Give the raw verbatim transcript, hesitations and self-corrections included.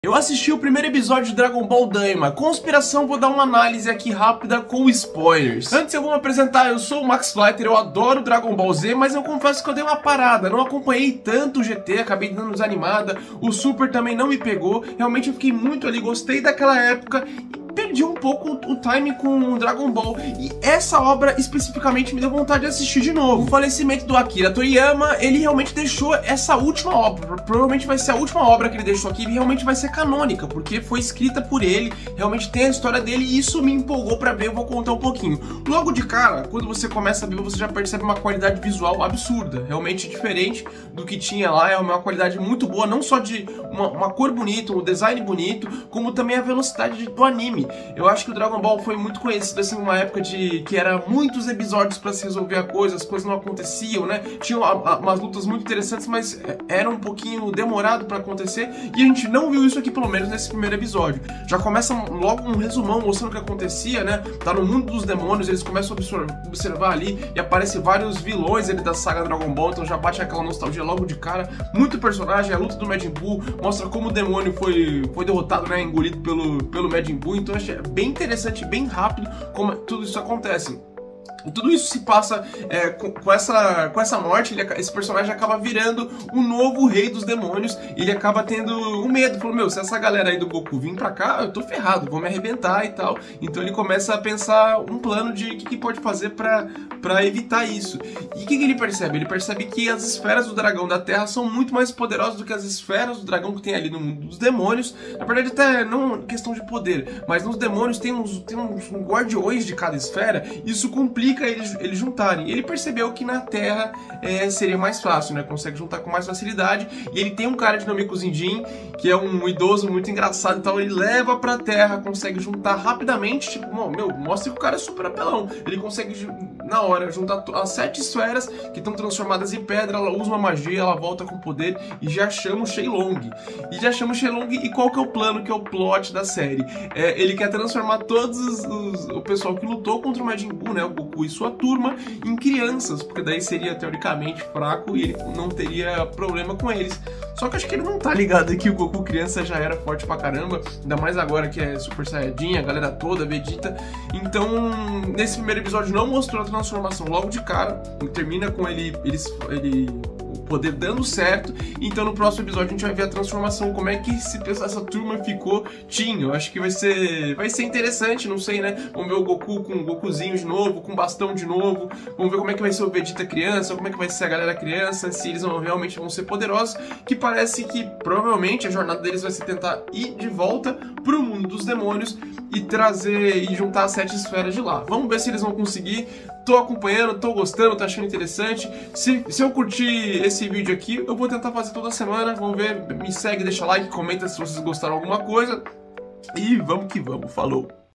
Eu assisti o primeiro episódio de Dragon Ball Daima. Conspiração, vou dar uma análise aqui rápida com spoilers. Antes eu vou me apresentar, eu sou o Max Flighter, eu adoro Dragon Ball Z, mas eu confesso que eu dei uma parada, não acompanhei tanto o G T, acabei dando desanimada, o Super também não me pegou, realmente eu fiquei muito ali, gostei daquela época, perdi um pouco o time com o Dragon Ball, e essa obra especificamente me deu vontade de assistir de novo. O falecimento do Akira Toriyama, ele realmente deixou essa última obra, provavelmente vai ser a última obra que ele deixou aqui, e realmente vai ser canônica, porque foi escrita por ele, realmente tem a história dele, e isso me empolgou pra ver, eu vou contar um pouquinho. Logo de cara, quando você começa a ver, você já percebe uma qualidade visual absurda, realmente diferente do que tinha lá, é uma qualidade muito boa, não só de uma, uma cor bonita, um design bonito, como também a velocidade do anime. Eu acho que o Dragon Ball foi muito conhecido assim numa época de que era muitos episódios para se resolver a coisa, as coisas não aconteciam, né? Tinham a, a, umas lutas muito interessantes, mas era um pouquinho demorado para acontecer, e a gente não viu isso aqui pelo menos nesse primeiro episódio. Já começa logo um resumão mostrando o que acontecia, né? Tá no mundo dos demônios, eles começam a observar ali e aparecem vários vilões ali da saga Dragon Ball, então já bate aquela nostalgia logo de cara. Muito personagem, a luta do Majin Buu mostra como o demônio foi, foi derrotado, né? Engolido pelo, pelo Majin Buu, então achei bem interessante, bem rápido como tudo isso acontece. E tudo isso se passa é, com, com, essa, com essa morte, ele, esse personagem acaba virando o novo rei dos demônios, e ele acaba tendo um medo, falou, meu, se essa galera aí do Goku vir pra cá, eu tô ferrado, vou me arrebentar e tal. Então ele começa a pensar um plano de o que, que pode fazer pra, pra evitar isso. E o que, que ele percebe? Ele percebe que as esferas do dragão da Terra são muito mais poderosas do que as esferas do dragão que tem ali no mundo dos demônios. Na verdade até não questão de poder, mas nos demônios tem uns, tem uns guardiões de cada esfera, isso complica eles, eles juntarem. Ele percebeu que na Terra é, seria mais fácil, né? Consegue juntar com mais facilidade. E ele tem um cara de nome Kuzindin, que é um idoso muito engraçado e tal. Ele leva pra Terra, consegue juntar rapidamente. Tipo, meu, mostra que o cara é super apelão. Ele consegue, na hora, juntar as sete esferas que estão transformadas em pedra. Ela usa uma magia, ela volta com poder e já chama o Shenlong. E já chama o Shenlong. E qual que é o plano, que é o plot da série? É, ele quer transformar todos os, os, o pessoal que lutou contra o Majin Buu, né? O Goku e sua turma, em crianças, porque daí seria teoricamente fraco e ele não teria problema com eles. Só que acho que ele não tá ligado que o Goku criança já era forte pra caramba, ainda mais agora que é Super Saiyajin, a galera toda, Vegeta. Então, nesse primeiro episódio não mostrou a transformação logo de cara, termina com ele, ele, ele o poder dando certo. Então no próximo episódio a gente vai ver a transformação, como é que se, essa turma ficou Teen. Eu acho que vai ser, vai ser interessante, não sei, né? Vamos ver o Goku com o Gokuzinho de novo, com bastão de novo, vamos ver como é que vai ser o Vegeta criança, como é que vai ser a galera criança, se eles vão, realmente vão ser poderosos, que parece que provavelmente a jornada deles vai ser tentar ir de volta pro mundo dos demônios e trazer e juntar as sete esferas de lá. Vamos ver se eles vão conseguir. Tô acompanhando, tô gostando, tô achando interessante. Se, se eu curtir esse vídeo aqui, eu vou tentar fazer toda semana. Vamos ver, me segue, deixa like, comenta se vocês gostaram de alguma coisa. E vamos que vamos, falou!